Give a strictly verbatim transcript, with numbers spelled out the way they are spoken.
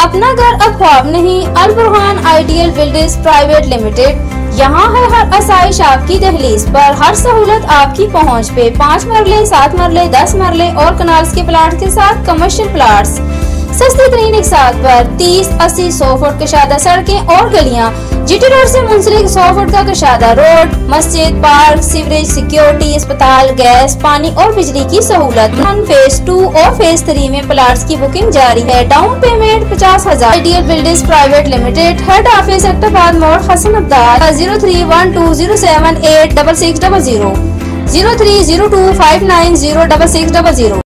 अपना घर अब ख्वाब नहीं। Al Burhan ideal builders private limited. यहाँ है हर आसाइश आपकी दहलीज पर, हर सहूलत आपकी पहुँच पे। पाँच मरले, सात मरले, दस मरले और कनाल्स के प्लाट के साथ कमर्शियल प्लाट्स सस्ती तरीन एक साथ पर तीस, अस्सी, सौ फुट कशादा सड़कें और गलियाँ। जीटी रोड से मुंसलिक सौ फुट का कशादा रोड, मस्जिद, पार्क, सीवरेज, सिक्योरिटी, अस्पताल, गैस, पानी और बिजली की सहूलत। फेज टू और फेज थ्री में प्लाट्स की बुकिंग जारी है। डाउन पेमेंट पचास हजार। Ideal builders private limited, head office सेक्टरबाद मोड़, Hasan Abdal. Zero three one two zero seven eight double six double zero, zero three zero two five nine zero double six double zero.